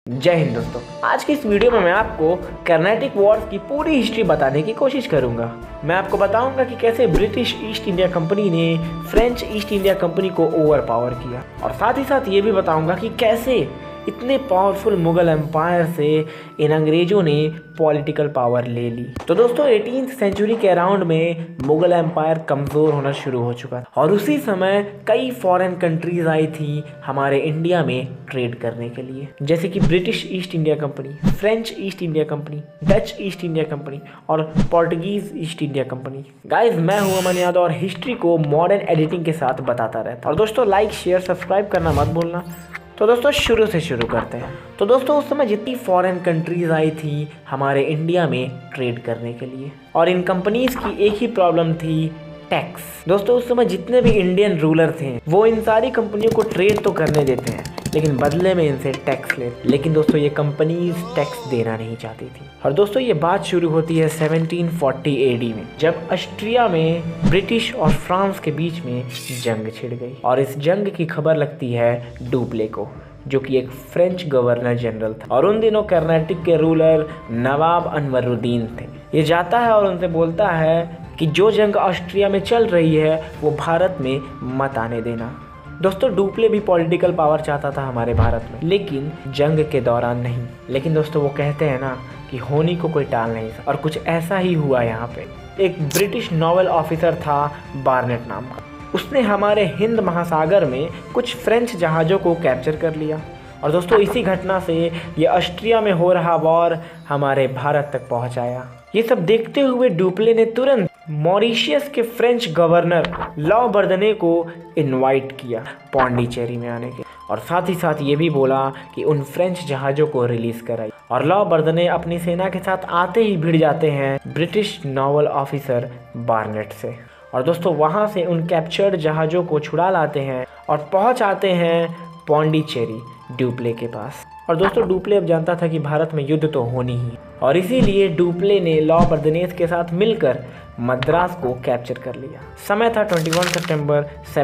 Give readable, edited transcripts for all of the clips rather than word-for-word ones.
जय हिंद दोस्तों। आज की इस वीडियो में मैं आपको कर्नाटिक वॉर्स की पूरी हिस्ट्री बताने की कोशिश करूंगा। मैं आपको बताऊंगा कि कैसे ब्रिटिश ईस्ट इंडिया कंपनी ने फ्रेंच ईस्ट इंडिया कंपनी को ओवर पावर किया, और साथ ही साथ ये भी बताऊंगा कि कैसे इतने पावरफुल मुगल एम्पायर से इन अंग्रेजों ने पॉलिटिकल पावर ले ली। तो दोस्तों 18th सेंचुरी के अराउंड में मुगल एम्पायर कमज़ोर होना शुरू हो चुका था, और उसी समय कई फॉरेन कंट्रीज आई थी हमारे इंडिया में ट्रेड करने के लिए, जैसे कि British East India company, French East India company, Dutch East India company और Portuguese East India company. Guys, मैं हूं अमन यादव और हिस्ट्री को मॉडर्न एडिटिंग के साथ बताता रहता। और दोस्तों लाइक शेयर सब्सक्राइब करना मत भूलना। तो दोस्तों शुरू से शुरू करते हैं। तो दोस्तों उस समय जितनी फॉरेन कंट्रीज आई थी हमारे इंडिया में ट्रेड करने के लिए, और इन कंपनीज की एक ही प्रॉब्लम थी, टैक्स। दोस्तों उस समय जितने भी इंडियन रूलर थे वो इन सारी कंपनियों को ट्रेड तो करने देते हैं, लेकिन बदले में इनसे टैक्स लेते। लेकिन दोस्तों ये कंपनीज टैक्स देना नहीं चाहती थी। और दोस्तों ये बात शुरू होती है 1740 AD में, जब ऑस्ट्रिया में ब्रिटिश और फ्रांस के बीच में जंग छिड़ गई। और इस जंग की खबर लगती है डुप्ले को, जो कि एक फ्रेंच गवर्नर जनरल था, और उन दिनों कर्नाटिक के रूलर नवाब अनवरुद्दीन थे। ये जाता है और उनसे बोलता है कि जो जंग ऑस्ट्रिया में चल रही है वो भारत में मत आने देना। दोस्तों डुप्ले भी पॉलिटिकल पावर चाहता था हमारे भारत में, लेकिन जंग के दौरान नहीं। लेकिन दोस्तों वो कहते हैं ना कि होनी को कोई टाल नहीं सकता, और कुछ ऐसा ही हुआ यहाँ पे। एक ब्रिटिश नॉवल ऑफिसर था बार्नेट नाम का, उसने हमारे हिंद महासागर में कुछ फ्रेंच जहाज़ों को कैप्चर कर लिया। और दोस्तों इसी घटना से ये ऑस्ट्रिया में हो रहा वॉर हमारे भारत तक पहुँच आया। ये सब देखते हुए डुप्ले ने तुरंत मॉरिशियस के फ्रेंच गवर्नर लॉ बर्दने को इनवाइट किया पौंडीचेरी में आने के, और साथ ही साथ ये भी बोला कि उन फ्रेंच जहाज़ों को रिलीज़ कराई। और लॉ बर्दने अपनी सेना के साथ आते ही भिड़ जाते हैं ब्रिटिश नॉवल ऑफिसर बार्नेट से, और दोस्तों वहाँ से उन कैप्चर्ड जहाज़ों को छुड़ा लाते हैं और पहुँच आते हैं पौंडीचेरी डुप्ले के पास। और दोस्तों डुप्ले अब जानता था कि भारत में युद्ध तो होनी ही, और इसीलिए डुप्ले ने लॉ बर्दनेस के साथ मिलकर मद्रास को कैप्चर कर लिया। समय था 21 सितंबर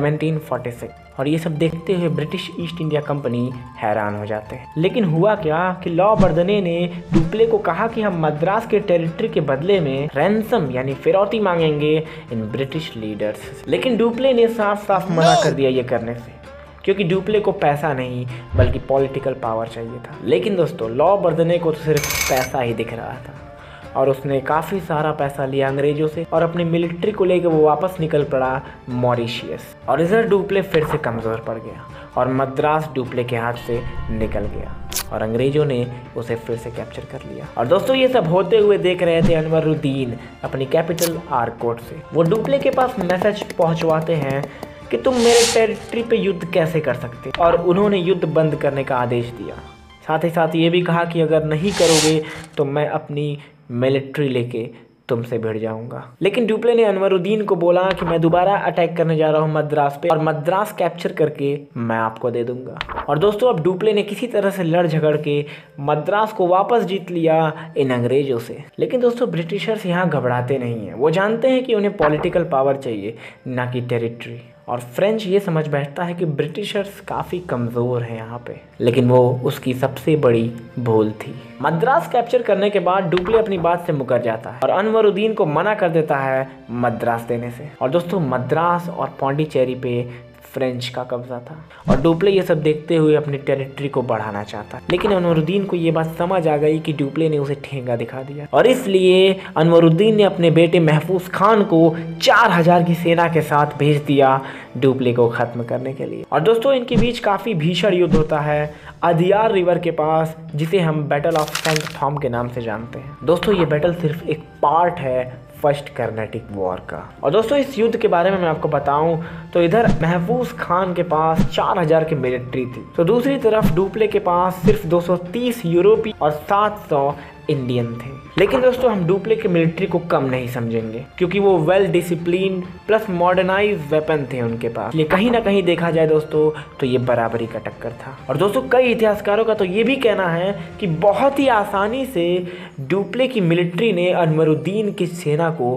1746, और ये सब देखते हुए ब्रिटिश ईस्ट इंडिया कंपनी हैरान हो जाते हैं। लेकिन हुआ क्या कि लॉ बर्दने ने डुप्ले को कहा कि हम मद्रास के टेरिटरी के बदले में रैंसम यानी फिरौती मांगेंगे इन ब्रिटिश लीडर्स से। लेकिन डुप्ले ने साफ साफ मना कर दिया ये करने से, क्योंकि डुप्ले को पैसा नहीं बल्कि पॉलिटिकल पावर चाहिए था। लेकिन दोस्तों लॉ बर्दने को तो सिर्फ पैसा ही दिख रहा था, और उसने काफ़ी सारा पैसा लिया अंग्रेजों से, और अपनी मिलिट्री को लेकर वो वापस निकल पड़ा मॉरिशियस। और इधर डुप्ले फिर से कमज़ोर पड़ गया, और मद्रास डुप्ले के हाथ से निकल गया, और अंग्रेजों ने उसे फिर से कैप्चर कर लिया। और दोस्तों ये सब होते हुए देख रहे थे अनवरुद्दीन अपनी कैपिटल आरकोट से। वो डुप्ले के पास मैसेज पहुँचवाते हैं कि तुम मेरे टेरिटरी पे युद्ध कैसे कर सकते, और उन्होंने युद्ध बंद करने का आदेश दिया। साथ ही साथ ये भी कहा कि अगर नहीं करोगे तो मैं अपनी मिलिट्री लेके तुमसे भिड़ जाऊंगा। लेकिन डुप्ले ने अनवरुद्दीन को बोला कि मैं दोबारा अटैक करने जा रहा हूँ मद्रास पे, और मद्रास कैप्चर करके मैं आपको दे दूंगा। और दोस्तों अब डुप्ले ने किसी तरह से लड़ झगड़ के मद्रास को वापस जीत लिया इन अंग्रेजों से। लेकिन दोस्तों ब्रिटिशर्स यहाँ घबराते नहीं हैं, वो जानते हैं कि उन्हें पॉलिटिकल पावर चाहिए, ना कि टेरिटरी। और फ्रेंच ये समझ बैठता है कि ब्रिटिशर्स काफ़ी कमज़ोर हैं यहाँ पे, लेकिन वो उसकी सबसे बड़ी भूल थी। मद्रास कैप्चर करने के बाद डुप्ले अपनी बात से मुकर जाता है और अनवरुद्दीन को मना कर देता है मद्रास देने से। और दोस्तों मद्रास और पौंडीचेरी पे फ्रेंच का कब्जा था, और डुप्ले ये सब देखते हुए अपनी टेरिटरी को बढ़ाना चाहता। लेकिन अनवरुद्दीन को ये बात समझ आ गई कि डुप्ले ने उसे ठेंगा दिखा दिया, और इसलिए अनवरुद्दीन ने अपने बेटे महफूज खान को 4000 की सेना के साथ भेज दिया डुप्ले को खत्म करने के लिए। और दोस्तों इनके बीच काफ़ी भीषण युद्ध होता है अदियार रिवर के पास, जिसे हम बैटल ऑफ सेंट थॉम के नाम से जानते हैं। दोस्तों ये बैटल सिर्फ एक पार्ट है फर्स्ट कर्नाटिक वॉर का। और दोस्तों इस युद्ध के बारे में मैं आपको बताऊं तो इधर महफूज खान के पास 4000 की मिलिट्री थी, तो दूसरी तरफ डुप्ले के पास सिर्फ 230 यूरोपी और 700 इंडियन थे। लेकिन दोस्तों हम डुप्ले के मिलिट्री को कम नहीं समझेंगे, क्योंकि वो well disciplined plus modernize weapon थे उनके पास। ये कहीं ना कहीं देखा जाए दोस्तों तो ये बराबरी का टक्कर था। और दोस्तों कई इतिहासकारों का तो ये भी कहना है कि बहुत ही आसानी से डुप्ले की मिलिट्री ने अनवरुद्दीन की सेना को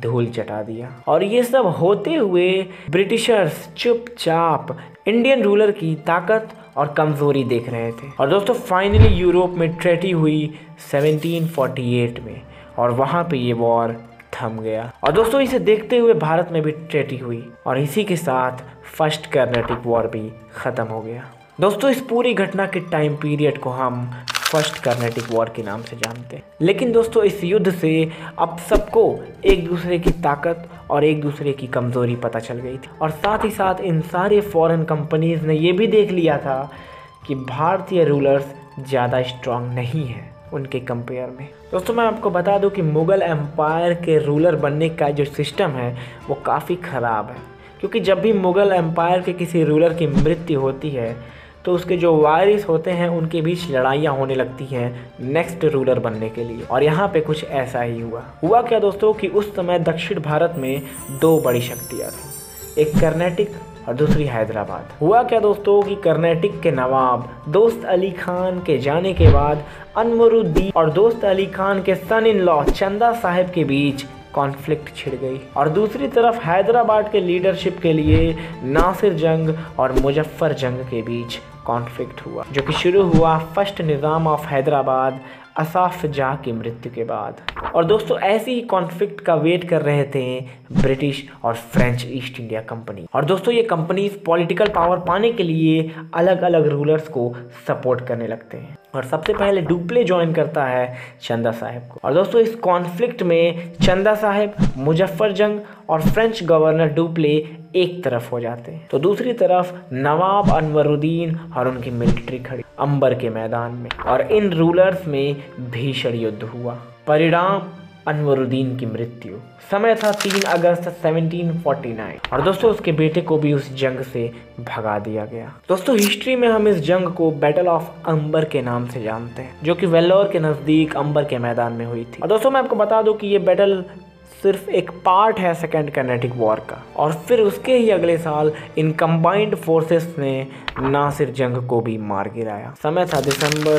धूल चटा दिया। और ये सब होते हुए ब्रिटिशर्स चुपचाप इंडियन रूलर की ताकत और कमजोरी देख रहे थे। और दोस्तों फाइनली यूरोप में ट्रेटी हुई 1748 में और वहाँ पे ये वॉर थम गया। और दोस्तों इसे देखते हुए भारत में भी ट्रेटी हुई और इसी के साथ फर्स्ट कर्नाटिक वॉर भी ख़त्म हो गया। दोस्तों इस पूरी घटना के टाइम पीरियड को हम फर्स्ट कर्नाटिक वॉर के नाम से जानते हैं। लेकिन दोस्तों इस युद्ध से अब सबको एक दूसरे की ताकत और एक दूसरे की कमज़ोरी पता चल गई थी। और साथ ही साथ इन सारे फॉरेन कंपनीज़ ने ये भी देख लिया था कि भारतीय रूलर्स ज़्यादा स्ट्रांग नहीं है उनके कंपेयर में। दोस्तों मैं आपको बता दूं कि मुग़ल एम्पायर के रूलर बनने का जो सिस्टम है वो काफ़ी ख़राब है, क्योंकि जब भी मुग़ल एम्पायर के किसी रूलर की मृत्यु होती है तो उसके जो वारिस होते हैं उनके बीच लड़ाइयाँ होने लगती हैं नेक्स्ट रूलर बनने के लिए। और यहाँ पे कुछ ऐसा ही हुआ क्या दोस्तों कि उस समय दक्षिण भारत में दो बड़ी शक्तियाँ थी, एक कर्नाटिक और दूसरी हैदराबाद। हुआ क्या दोस्तों कि कर्नाटिक के नवाब दोस्त अली खान के जाने के बाद अनवरुद्दीन और दोस्त अली खान के सन इन लॉ चंदा साहिब के बीच कॉन्फ्लिक्ट छिड़ गई। और दूसरी तरफ हैदराबाद के लीडरशिप के लिए नासिर जंग और मुजफ्फर जंग के बीच कॉन्फ्लिक्ट हुआ, जो कि शुरू हुआ फर्स्ट निज़ाम ऑफ हैदराबाद असाफ जाह की मृत्यु के बाद। और दोस्तों ऐसे ही कॉन्फ्लिक्ट का वेट कर रहे थे ब्रिटिश और फ्रेंच ईस्ट इंडिया कंपनी। और दोस्तों ये कंपनीज पॉलिटिकल पावर पाने के लिए अलग अलग रूलर्स को सपोर्ट करने लगते हैं। और सबसे पहले डुप्ले ज्वाइन करता है चंदा साहिब को। और दोस्तों इस कॉन्फ्लिक्ट में चंदा साहिब, मुजफ्फर जंग और फ्रेंच गवर्नर डुप्ले एक तरफ हो जाते हैं, तो दूसरी तरफ नवाब अनवरुद्दीन और उनकी मिलिट्री खड़ी अंबर के मैदान में। और इन रूलर्स में भीषण युद्ध हुआ। परिणाम अनवरुद्दीन की मृत्यु। समय था 3 अगस्त 1749। और दोस्तों उसके बेटे को भी उस जंग से भगा दिया गया। दोस्तों हिस्ट्री में हम इस जंग को बैटल ऑफ अंबर के नाम से जानते हैं, जो कि वेल्लोर के नज़दीक अंबर के मैदान में हुई थी। और दोस्तों मैं आपको बता दूं कि ये बैटल सिर्फ एक पार्ट है सेकेंड कर्नाटिक वॉर का। और फिर उसके ही अगले साल इन कंबाइंड फोर्सेस ने नासिर जंग को भी मार गिराया। समय था दिसंबर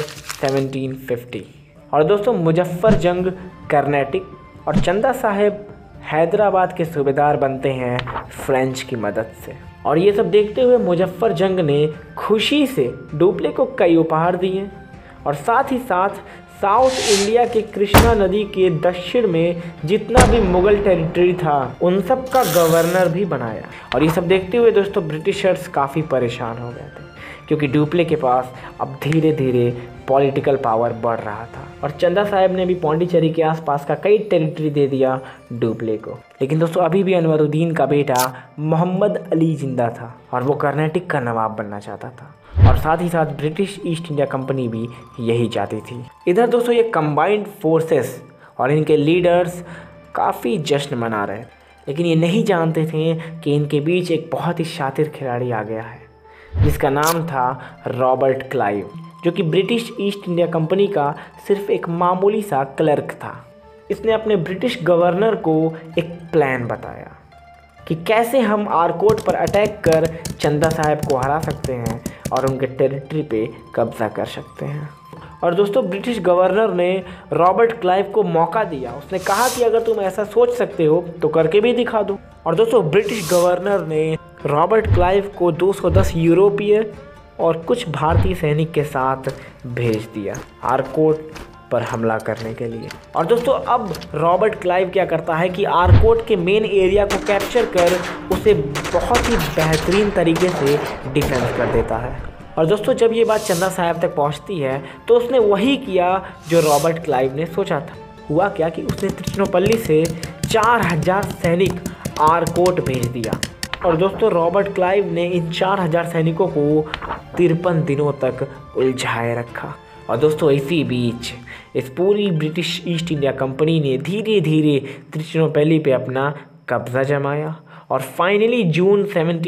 1750। और दोस्तों मुजफ्फर जंग कर्नाटिक और चंदा साहिब हैदराबाद के सूबेदार बनते हैं फ्रेंच की मदद से। और ये सब देखते हुए मुजफ्फर जंग ने खुशी से डुप्ले को कई उपहार दिए और साथ ही साथ साउथ इंडिया के कृष्णा नदी के दक्षिण में जितना भी मुगल टेरिटरी था उन सब का गवर्नर भी बनाया। और ये सब देखते हुए दोस्तों ब्रिटिशर्स काफ़ी परेशान हो गए थे, क्योंकि डुप्ले के पास अब धीरे धीरे पॉलिटिकल पावर बढ़ रहा था। और चंदा साहिब ने भी पौंडीचेरी के आसपास का कई टेरिटरी दे दिया डुप्ले को। लेकिन दोस्तों अभी भी अनवरुद्दीन का बेटा मोहम्मद अली जिंदा था और वो कर्नाटिक का नवाब बनना चाहता था। और साथ ही साथ ब्रिटिश ईस्ट इंडिया कंपनी भी यही चाहती थी। इधर दोस्तों ये कंबाइंड फोर्सेस और इनके लीडर्स काफ़ी जश्न मना रहे थे, लेकिन ये नहीं जानते थे कि इनके बीच एक बहुत ही शातिर खिलाड़ी आ गया है, जिसका नाम था रॉबर्ट क्लाइव, जो कि ब्रिटिश ईस्ट इंडिया कंपनी का सिर्फ एक मामूली सा क्लर्क था। इसने अपने ब्रिटिश गवर्नर को एक प्लान बताया कि कैसे हम आरकोट पर अटैक कर चंदा साहिब को हरा सकते हैं और उनके टेरिटरी पे कब्जा कर सकते हैं। और दोस्तों ब्रिटिश गवर्नर ने रॉबर्ट क्लाइव को मौका दिया। उसने कहा कि अगर तुम ऐसा सोच सकते हो तो करके भी दिखा दो। और दोस्तों ब्रिटिश गवर्नर ने रॉबर्ट क्लाइव को 210 यूरोपीय और कुछ भारतीय सैनिक के साथ भेज दिया आरकोट पर हमला करने के लिए। और दोस्तों अब रॉबर्ट क्लाइव क्या करता है कि आरकोट के मेन एरिया को कैप्चर कर उसे बहुत ही बेहतरीन तरीके से डिफेंस कर देता है। और दोस्तों जब ये बात चंदा साहिब तक पहुंचती है तो उसने वही किया जो रॉबर्ट क्लाइव ने सोचा था। हुआ क्या कि उसने त्रिचनोपल्ली से 4000 सैनिक आरकोट भेज दिया। और दोस्तों रॉबर्ट क्लाइव ने इन 4000 सैनिकों को 53 दिनों तक उलझाए रखा। और दोस्तों इसी बीच इस पूरी ब्रिटिश ईस्ट इंडिया कंपनी ने धीरे धीरे त्रिचनोपल्ली पे अपना कब्जा जमाया और फाइनली जून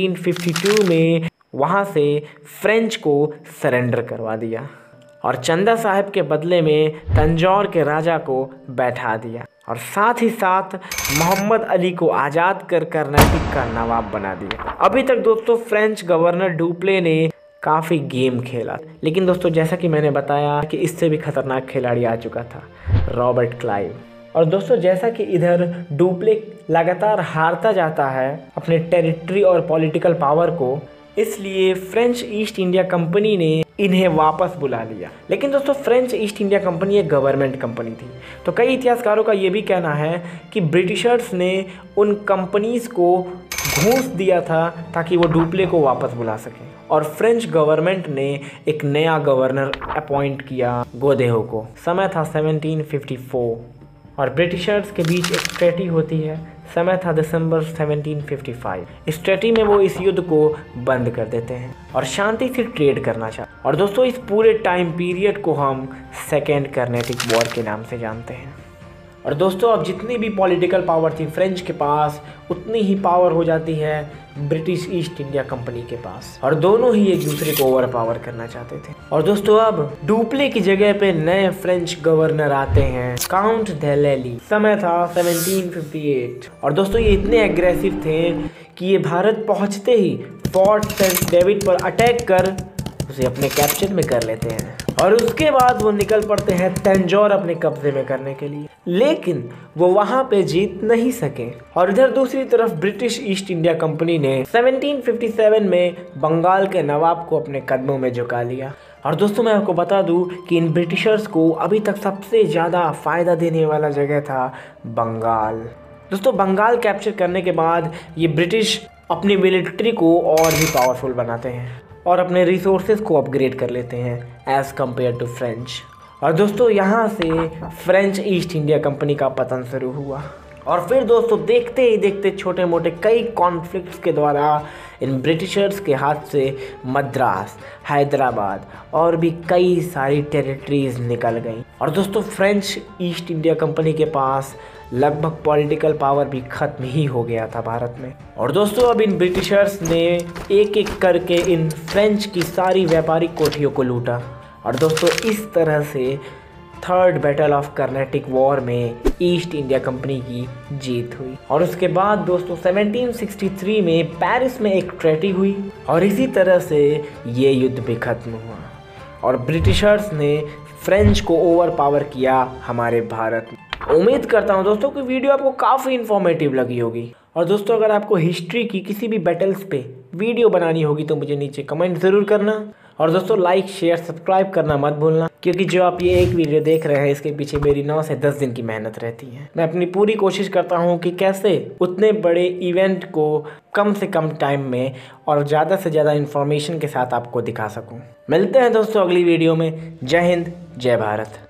1752 में वहाँ से फ्रेंच को सरेंडर करवा दिया और चंदा साहिब के बदले में तंजौर के राजा को बैठा दिया और साथ ही साथ मोहम्मद अली को आज़ाद कर कर्नाटिक का नवाब बना दिया। अभी तक दोस्तों फ्रेंच गवर्नर डुप्ले ने काफ़ी गेम खेला, लेकिन दोस्तों जैसा कि मैंने बताया कि इससे भी खतरनाक खिलाड़ी आ चुका था रॉबर्ट क्लाइव। और दोस्तों जैसा कि इधर डुप्ले लगातार हारता जाता है अपने टेरिटरी और पॉलिटिकल पावर को, इसलिए फ्रेंच ईस्ट इंडिया कंपनी ने इन्हें वापस बुला लिया। लेकिन दोस्तों फ्रेंच ईस्ट इंडिया कंपनी एक गवर्नमेंट कंपनी थी, तो कई इतिहासकारों का ये भी कहना है कि ब्रिटिशर्स ने उन कंपनीज को घूस दिया था ताकि वो डुप्ले को वापस बुला सकें, और फ्रेंच गवर्नमेंट ने एक नया गवर्नर अपॉइंट किया गोदेहो को। समय था 1754 और ब्रिटिशर्स के बीच एक ट्रेटी होती है। समय था दिसंबर 1755। इस ट्रेटी में वो इस युद्ध को बंद कर देते हैं और शांति से ट्रेड करना चाहते। और दोस्तों इस पूरे टाइम पीरियड को हम सेकेंड कर्नेटिक वॉर के नाम से जानते हैं। और दोस्तों अब जितनी भी पॉलिटिकल पावर थी फ्रेंच के पास, उतनी ही पावर हो जाती है ब्रिटिश ईस्ट इंडिया कंपनी के पास, और दोनों ही एक दूसरे को ओवर पावर करना चाहते थे। और दोस्तों अब डुप्ले की जगह पे नए फ्रेंच गवर्नर आते हैं, काउंट डेलेली। समय था 1758। और दोस्तों ये इतने एग्रेसिव थे कि ये भारत पहुंचते ही फोर्ट सेंट डेविड पर अटैक कर उसे अपने कैप्चर में कर लेते हैं, और उसके बाद वो निकल पड़ते हैं तंजौर अपने कब्जे में करने के लिए। लेकिन वो वहां पे जीत नहीं सके। और इधर दूसरी तरफ ब्रिटिश ईस्ट इंडिया कंपनी ने 1757 में बंगाल के नवाब को अपने कदमों में झुका लिया। और दोस्तों मैं आपको बता दूं कि इन ब्रिटिशर्स को अभी तक सबसे ज़्यादा फ़ायदा देने वाला जगह था बंगाल। दोस्तों बंगाल कैप्चर करने के बाद ये ब्रिटिश अपनी मिलिट्री को और भी पावरफुल बनाते हैं और अपने रिसोर्सेज को अपग्रेड कर लेते हैं एज़ कम्पेयर टू फ्रेंच। और दोस्तों यहाँ से फ्रेंच ईस्ट इंडिया कंपनी का पतन शुरू हुआ। और फिर दोस्तों देखते ही देखते छोटे मोटे कई कॉन्फ्लिक्ट्स के द्वारा इन ब्रिटिशर्स के हाथ से मद्रास, हैदराबाद और भी कई सारी टेरिटरीज निकल गई। और दोस्तों फ्रेंच ईस्ट इंडिया कंपनी के पास लगभग पॉलिटिकल पावर भी खत्म ही हो गया था भारत में। और दोस्तों अब इन ब्रिटिशर्स ने एक एक करके इन फ्रेंच की सारी व्यापारिक कोठियों को लूटा। और दोस्तों इस तरह से third battle of Carnatic war में ईस्ट इंडिया कंपनी की जीत हुई। और उसके बाद दोस्तों 1763 में पेरिस में एक ट्रेटी हुई और इसी तरह से ये युद्ध भी खत्म हुआ और ब्रिटिशर्स ने फ्रेंच को ओवर पावर किया हमारे भारत में। उम्मीद करता हूँ दोस्तों कि वीडियो आपको काफ़ी इन्फॉर्मेटिव लगी होगी। और दोस्तों अगर आपको हिस्ट्री की किसी भी बैटल्स पे वीडियो बनानी होगी तो मुझे नीचे कमेंट ज़रूर करना। और दोस्तों लाइक शेयर सब्सक्राइब करना मत भूलना, क्योंकि जो आप ये एक वीडियो देख रहे हैं इसके पीछे मेरी 9 से 10 दिन की मेहनत रहती है। मैं अपनी पूरी कोशिश करता हूँ कि कैसे उतने बड़े इवेंट को कम से कम टाइम में और ज़्यादा से ज़्यादा इन्फॉर्मेशन के साथ आपको दिखा सकूँ। मिलते हैं दोस्तों अगली वीडियो में। जय हिंद, जय भारत।